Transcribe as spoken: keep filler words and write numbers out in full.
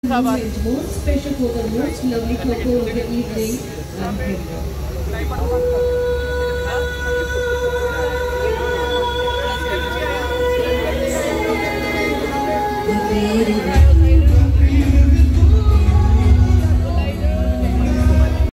moment, most special for the most lovely couple of the evening and dinner.